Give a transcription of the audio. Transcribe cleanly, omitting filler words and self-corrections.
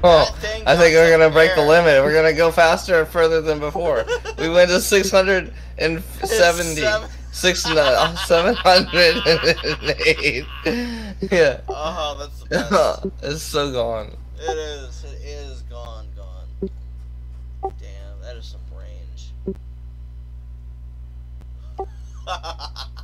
Oh, I think we're gonna break the limit. We're gonna go faster and further than before. We went to 670. 708. Yeah. Oh, that's the best. It's so gone. It is. It is gone. Damn, that is some range.